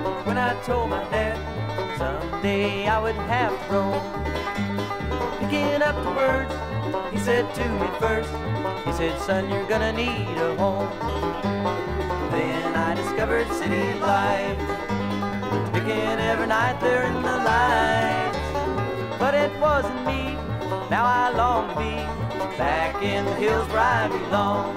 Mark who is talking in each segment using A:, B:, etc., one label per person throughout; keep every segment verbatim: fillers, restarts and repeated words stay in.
A: when I told my dad someday I would have to roam. Picking up the words he said to me first, he said, son, you're gonna need a home. Then I discovered city life, picking every night there in the lights. But it wasn't me, now I long to be back in the hills where I belong.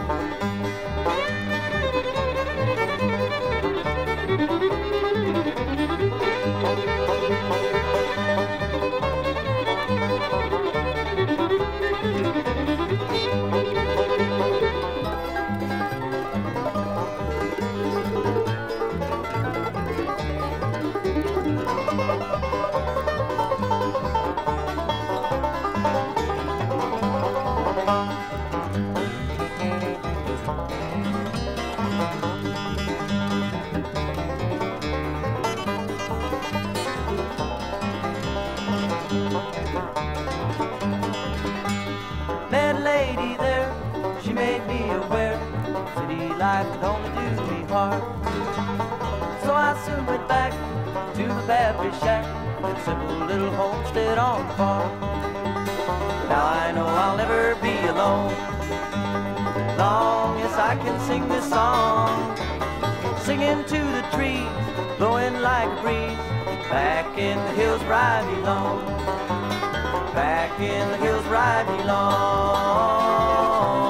A: That lady there, she made me aware city life could only do me harm. So I soon went back to the Baptist shack, that simple little homestead on the farm. Now I know I'll never be alone, long as I can sing this song. Singing to the trees, blowing like a breeze, back in the hills where I belong. Back in the hills where I belong.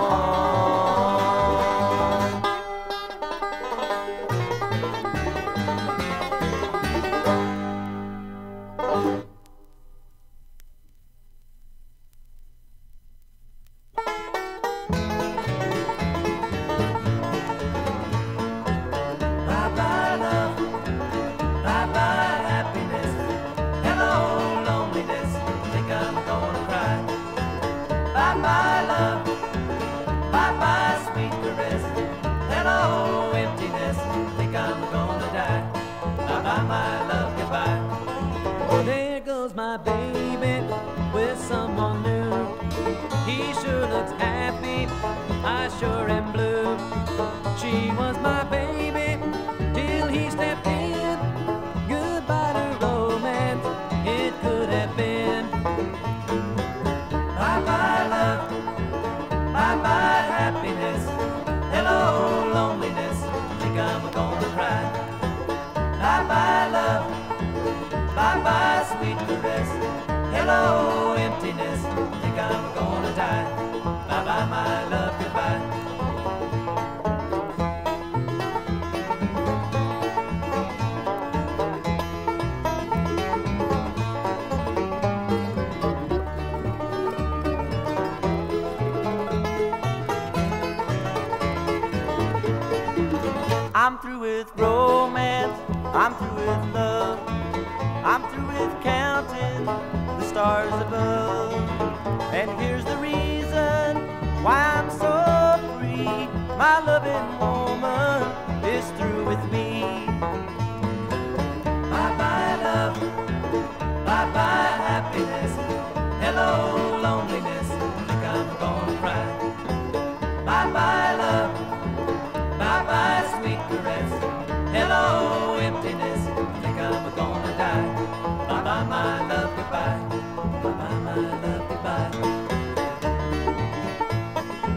A: Bye-bye love, bye-bye happiness, hello loneliness, think I'm gonna cry. Bye-bye love, bye-bye sweet caress, hello emptiness, think I'm gonna die. Bye-bye my love, goodbye. There goes my baby with someone new. He sure looks happy, I sure am blue. She was my baby till he stepped in. Goodbye to romance, it could have been. Bye-bye love, bye-bye happiness, hello loneliness, think I'm gonna cry. Bye-bye love, bye-bye sweet caress, hello emptiness, think I'm gonna die. Bye-bye my love, goodbye. I'm through with romance, I'm through with love, I'm through with counting the stars above. And here's the reason why I'm so free, my loving woman is through with me. Bye-bye love, bye-bye happiness, hello loneliness, think I'm gonna cry. Bye-bye love, bye-bye sweet caress, hello emptiness, think I'm gonna die. Bye-bye my love, goodbye. Bye-bye my love, goodbye.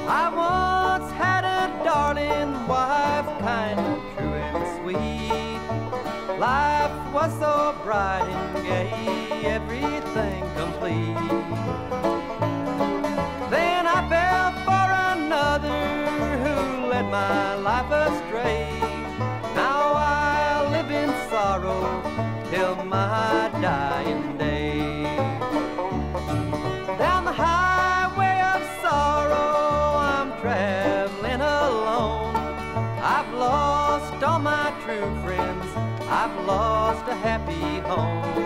A: I once had a darling wife, kind of true and sweet. Life was so bright and gay, everything complete. Then I fell for another who led my life astray. Now I live in sorrow till my dying day. Down the highway of sorrow I'm traveling alone. I've lost all my true friends, I've lost a happy home.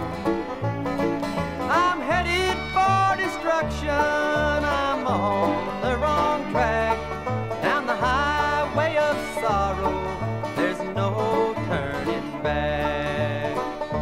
A: I'm headed for destruction, I'm on the wrong track. Down the highway of sorrow, there's no turning back.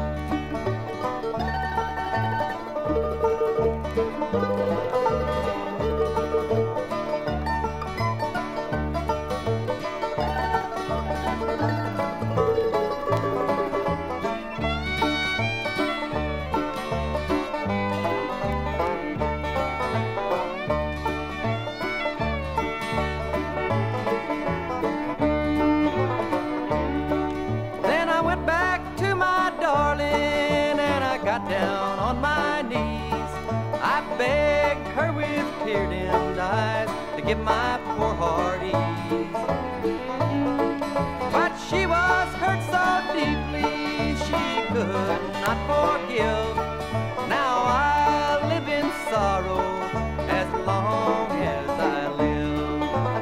A: Down on my knees, I begged her with tear-dimmed eyes to give my poor heart ease. But she was hurt so deeply she could not forgive. Now I live in sorrow as long as I live.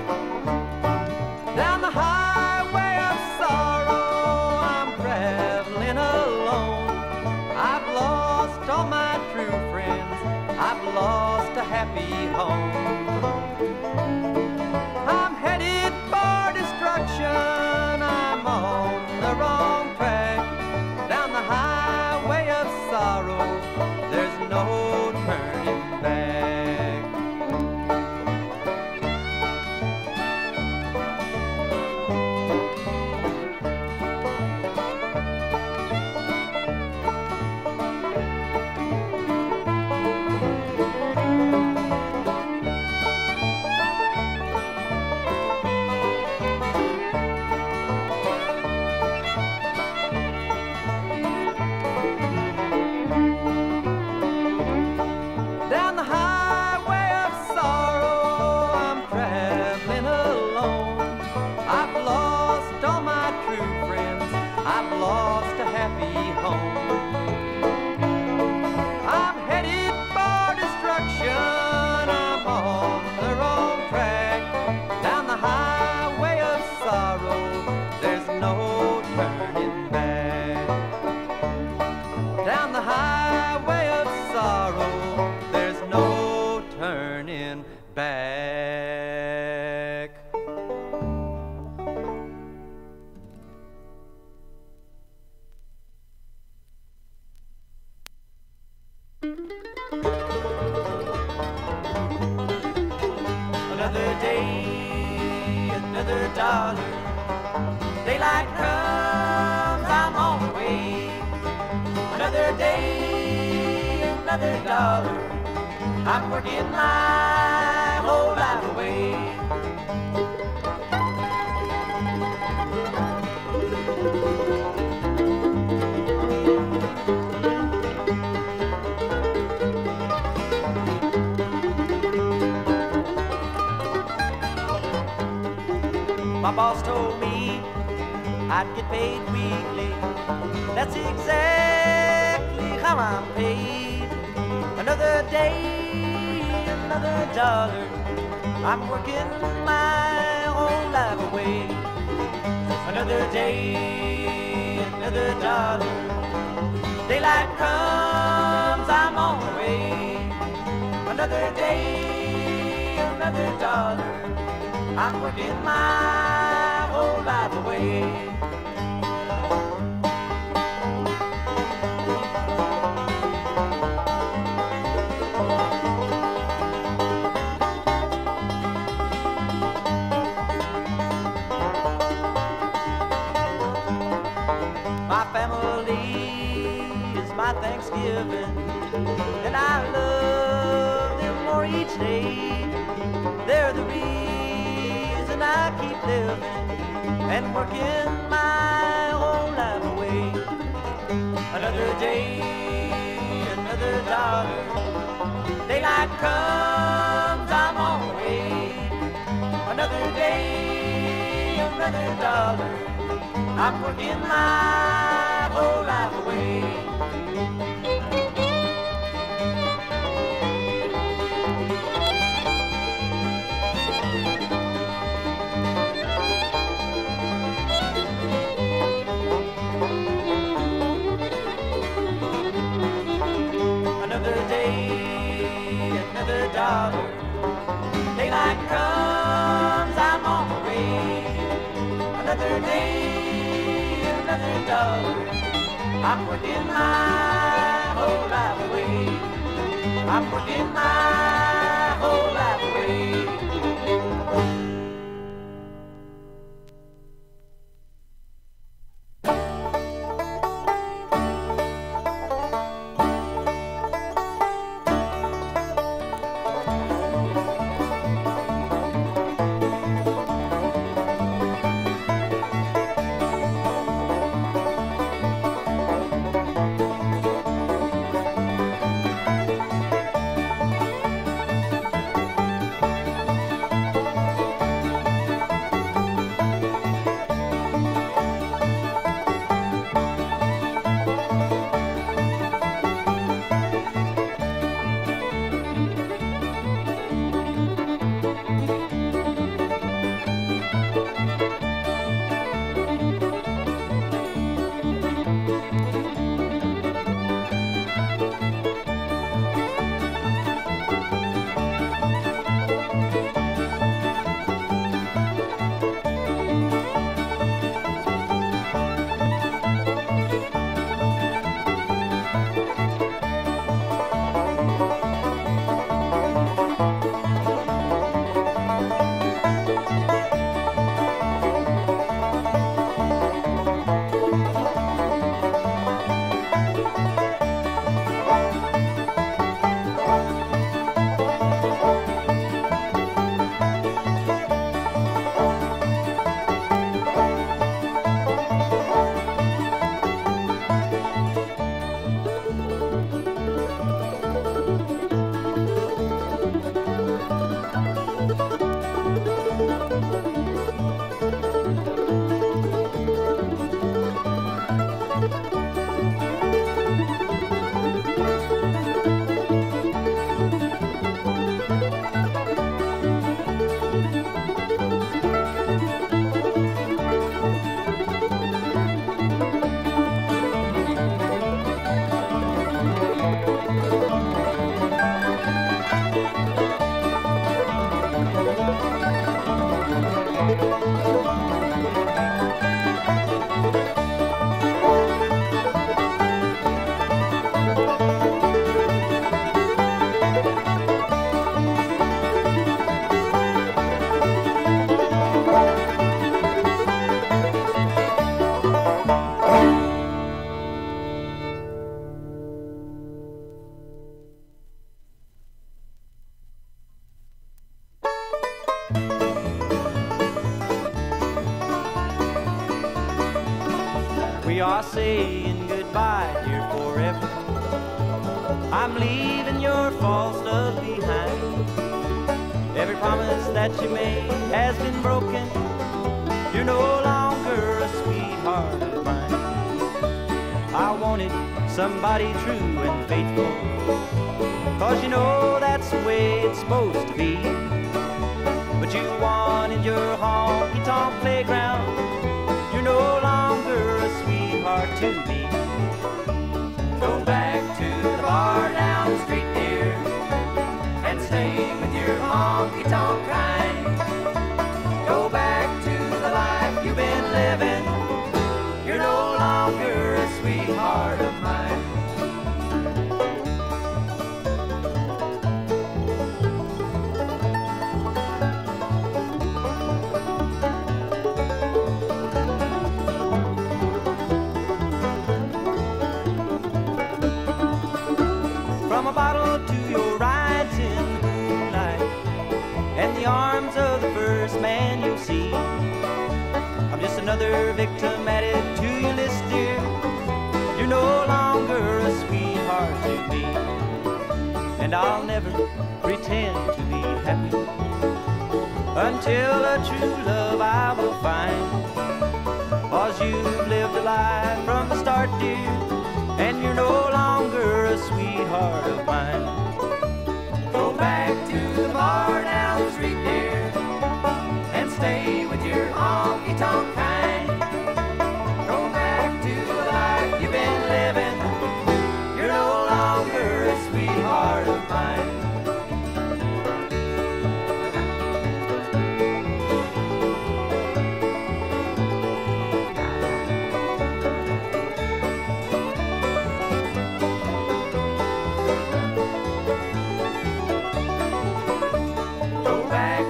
A: Down the highway of sorrow I'm traveling alone. I've lost all my true friends, I've lost a happy home. I'm headed for destruction, I'm on the wrong track. Down the highway of sorrow, there's no turning back.
B: Another day, another dollar. Daylight comes, I'm on the way. Another day, another dollar. I'm working my whole life away. My boss told me I'd get paid weekly. That's exactly how I'm paid. Another day, another dollar. I'm working my whole life away. Another day, another dollar. Daylight comes, I'm on the way. Another day, another dollar. I'm working my whole life away. My family is my Thanksgiving, and I love them more each day. They're the reason reason I keep living and working my whole life away. Another day, another dollar. Daylight comes, I'm on the way. Another day, another dollar. I'm working my whole life away. Another day, another dollar. Daylight comes, I'm on the way. Another day, another dollar. I'm working my whole life away. I'm working my whole life away. We are saying goodbye, dear, forever. I'm leaving your false love behind. Every promise that you made has been broken. You're no longer a sweetheart of mine. I wanted somebody true and faithful, 'cause you know that's the way it's supposed to be. But you wanted your honky-tonk playground. You're no longer a sweetheart to me. Go back to the bar down the street, dear, and stay with your honky-tonk kind. Go back to the life you've been living. You're no longer a sweetheart of mine. another victim added to your list, dear. You're no longer a sweetheart to me, and I'll never pretend to be happy until a true love I will find. 'Cause you've lived a life from the start, dear, and you're no longer a sweetheart of mine.
A: Go back to the bar down the street, dear, and stay with your honky-tonk kind. Go back to the life you've been living. You're no longer a sweetheart of mine. Go back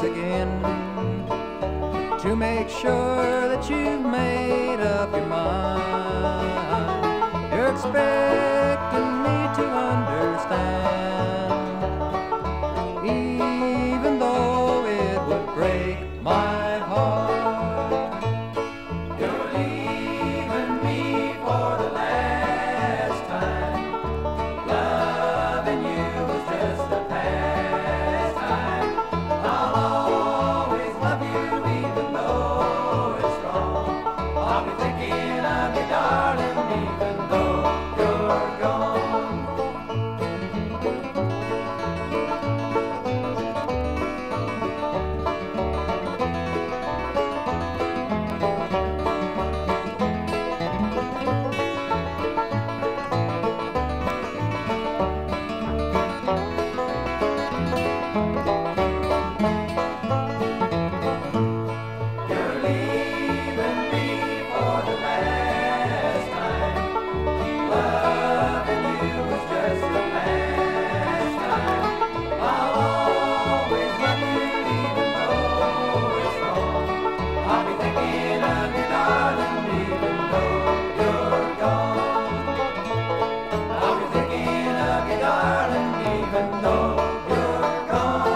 C: again to make sure that you've made up your mind. You're expecting me to understand, even though it would break my heart. You're leaving me for the last time. Loving you was just a pastime. I'll always love you even though it's wrong. I'll be thinking of you, darling, even though you're gone. You're leaving me for the last time. Loving you was just a pastime. I'll always love you even though it's wrong. I'll be thinking of you, darling, even though you're gone. I'll be thinking of you, darling, even though you're gone.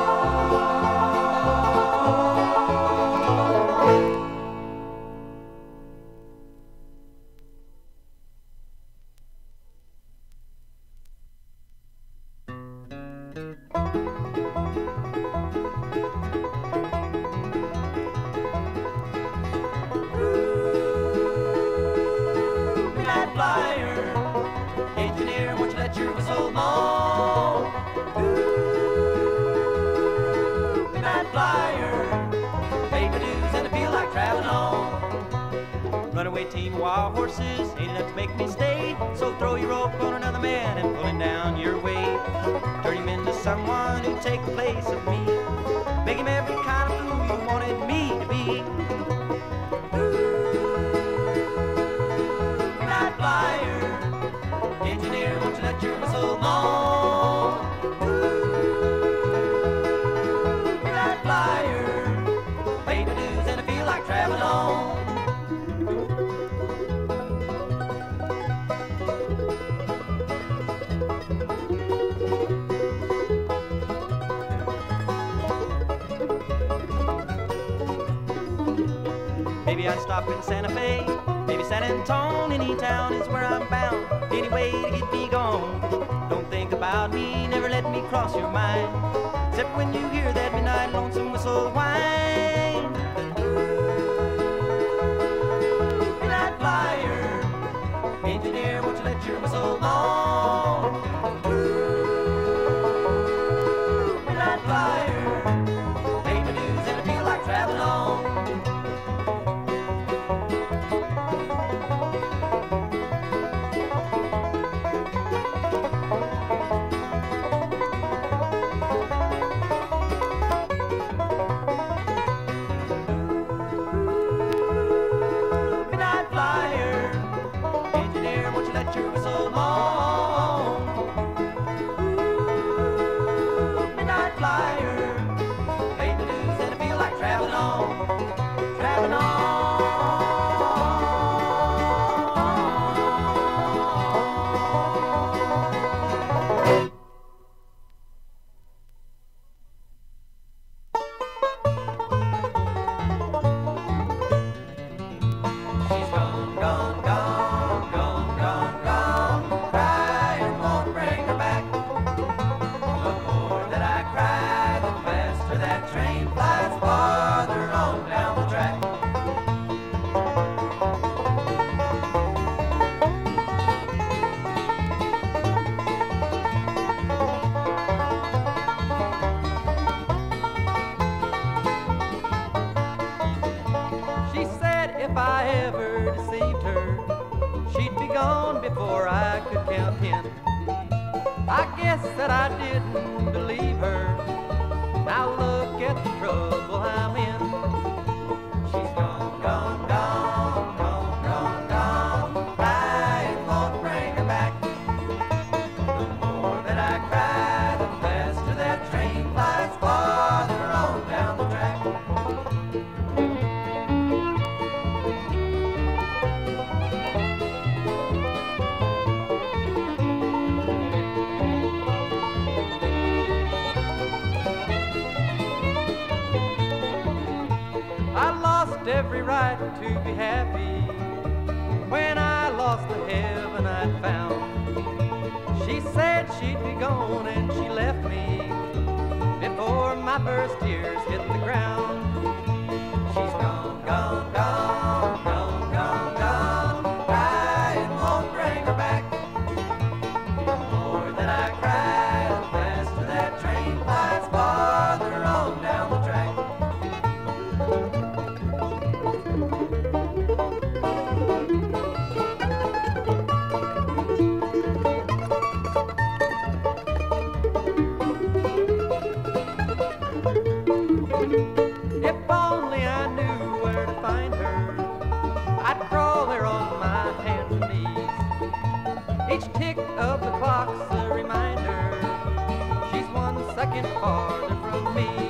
C: Midnight flyer, engineer, won't you let your whistle blow? Ooh, midnight flyer, pay my dues and I feel like traveling on.
B: Runaway team of wild horses ain't enough to make me stay. So throw your rope on another man and pull him down your way. Turn him into someone who'd take the place of me. Make him every kind of fool you wanted me to be. Midnight flyer, engineer, won't you let your whistle blow? Midnight flyer, pay the dues and I feel like traveling on. Maybe I'd stop in Santa Fe, maybe San Antone. Any town is where I'm bound, any way to get me gone. Don't think about me, never let me cross your mind, except when you hear that midnight lonesome whistle whine. Midnight flyer, engineer, won't you let your whistle blow? Midnight flyer, pay my dues and I feel like traveling on. Midnight flyer, engineer, won't you let your whistle blow? Midnight flyer, pay the dues and I feel like traveling on, traveling on. She's gone, gone, gone, gone, gone, gone. Crying won't bring her back. The more that I cry, the faster that train flies farther on down the track. She said if I ever deceived her, she'd be gone before I could count ten. I guess that I didn't believe her. Now look at the trouble I'm in. She's gone, gone, gone, gone, gone, gone. Crying won't bring her back. The more that I cry, the faster that train flies farther on down the track. right to be happy when I lost the heaven I'd found. She said she'd be gone and she left me before my first tears hit the ground. She's gone, gone, gone, gone, gone, gone. Crying won't bring her back. The more that I cry, the faster that train flies farther on down the track. If only I knew where to find her, I'd crawl there on my hands and knees. Each tick of the clock's a reminder she's one second farther from me.